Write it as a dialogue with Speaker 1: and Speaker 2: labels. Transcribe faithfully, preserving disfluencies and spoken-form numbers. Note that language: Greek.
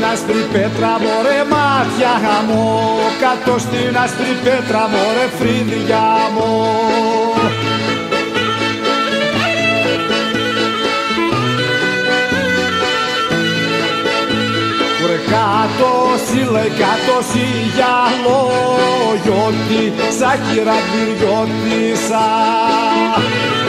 Speaker 1: άσπρη πέτρα μωρέ μάτια μου, κάτω στην άσπρη πέτρα μωρέ φρύδια μου. Κάτω σύλλε, κάτω σιγιαλό, γιώτη, σαν κυρα μπυριώτησα.